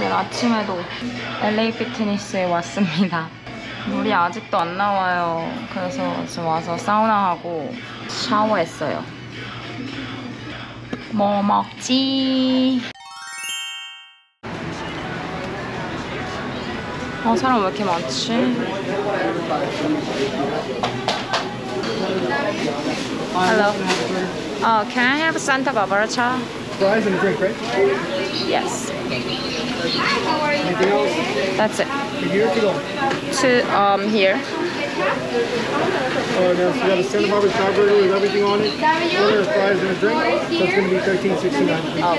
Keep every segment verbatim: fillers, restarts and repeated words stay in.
내일 아침에도 엘에이 피트니스에 왔습니다. 물이 아직도 안 나와요. 그래서 지금 와서 사우나하고 샤워했어요. 뭐 먹지? 어, 사람 왜 이렇게 많지? Hello. Oh, can I have Santa Barbara cha? Fries and a drink, right? Yes. Anything else? That's it. From here to go? To um here. Oh, no, so you got a Santa Barbara char burger with everything on it, order fries and a drink, so it's going to be thirteen sixty-nine. Oh.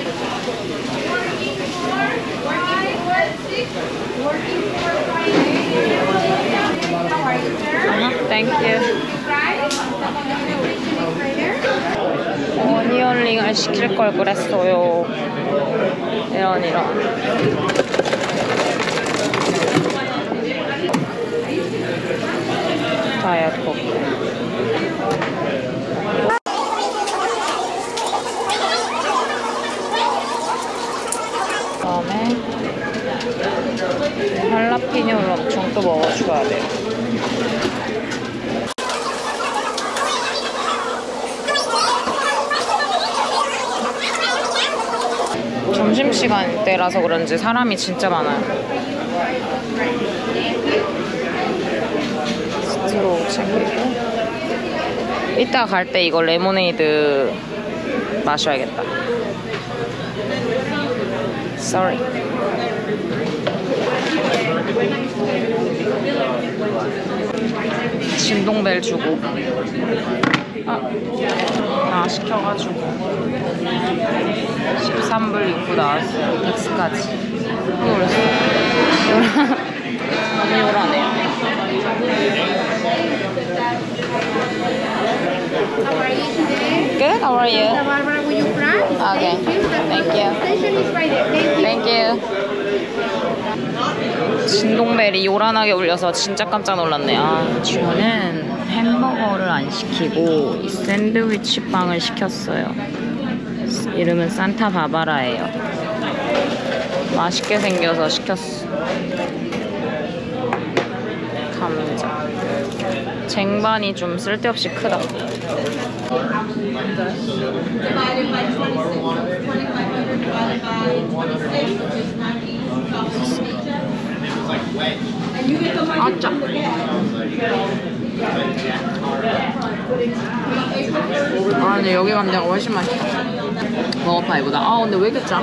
Uh-huh. Thank you. 어니언링을 시킬 걸 그랬어요. 이런 이런. 다이어트 코크. 그다음에 할라피뇨를 엄청 또 먹어줘야 돼요. 점심시간 때라서 그런지 사람이 진짜 많아요. 스트로우 챙기고 이따 갈 때 이거 레모네이드 마셔야겠다. Sorry. 진동벨 주고 아, 아 시켜가지고 십삼 불 입고 나왔어요. 텍스까지. 놀랐어. 너무 요란해요. How are you today? Good, how are you? Santa Barbara, will you fry? Okay, thank you. Station is right there. Thank you. Thank you. 진동벨이 요란하게 울려서 진짜 깜짝 놀랐네. 아, 저는 햄버거를 안 시키고 이 샌드위치 빵을 시켰어요. 이름은 산타 바바라예요. 맛있게 생겨서 시켰어. 감자. 쟁반이 좀 쓸데없이 크다. 아짜. 아 근데 여기 감자가 훨씬 맛있다. 버거파이보다. 아 근데 왜 이렇게 짜?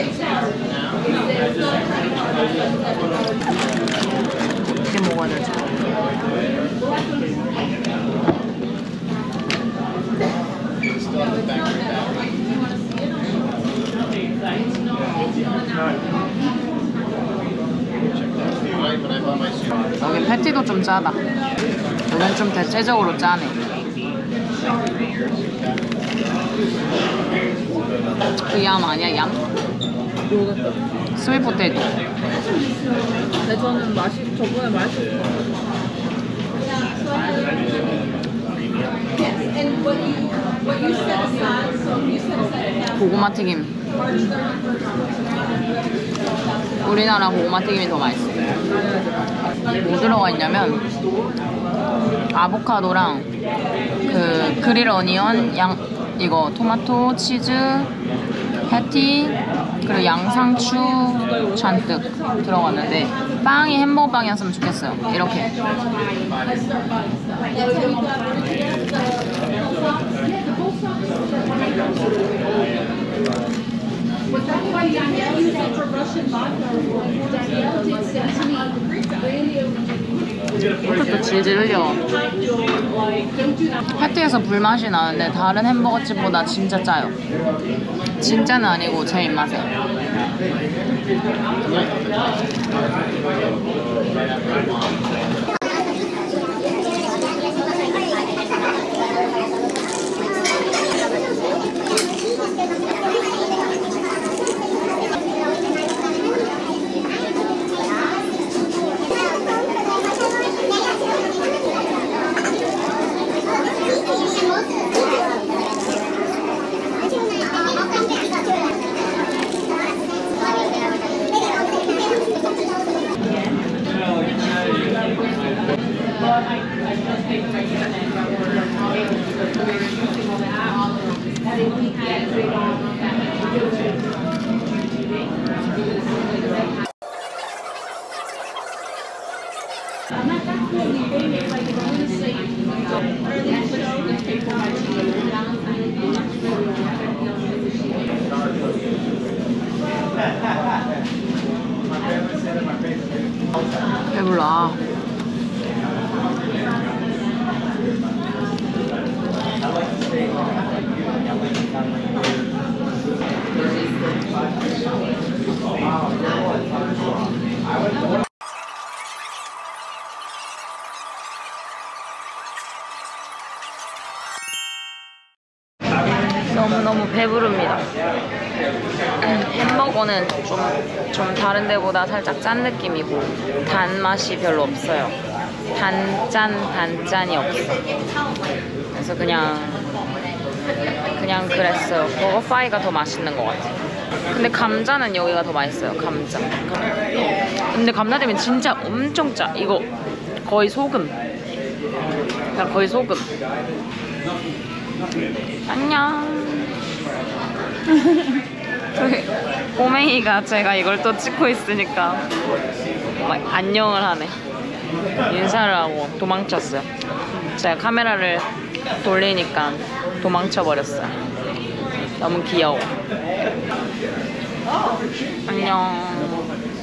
이렇게 먹어야 되지? 여기 패티도 좀 짜다. 여긴 좀 대체적으로 짜네. 그 얌 아니야, 얌? 스윗 포테이토. 근데 저는 맛이 저번에 맛있었어. 고구마 튀김. 우리나라 고구마 튀김이 더 맛있어. 뭐 들어가 있냐면 아보카도랑 그 그릴 어니언, 양 이거 토마토, 치즈, 패티 그리고 양상추 잔뜩 들어갔는데 빵이 햄버거 빵이었으면 좋겠어요. 이렇게. 이렇게 또 질질 흘려. 패티에서 불맛이 나는데 다른 햄버거집보다 진짜 짜요. 진짜는 아니고 제 입맛에. 배불러. 너무너무 배부릅니다. 햄버거는 좀, 좀 다른 데보다 살짝 짠 느낌이고 단맛이 별로 없어요. 단짠 단짠이 없어. 그래서 그냥 그냥 그랬어요. 버거파이가 더 맛있는 것 같아요. 근데 감자는 여기가 더 맛있어요. 감자. 근데 감자튀김은 진짜 엄청 짜. 이거 거의 소금. 그냥 거의 소금. 안녕. 저기 꼬맹이가 제가 이걸 또 찍고 있으니까 막 안녕을 하네. 인사를 하고 도망쳤어요. 제가 카메라를 돌리니까 도망쳐 버렸어요. 너무 귀여워. 안녕.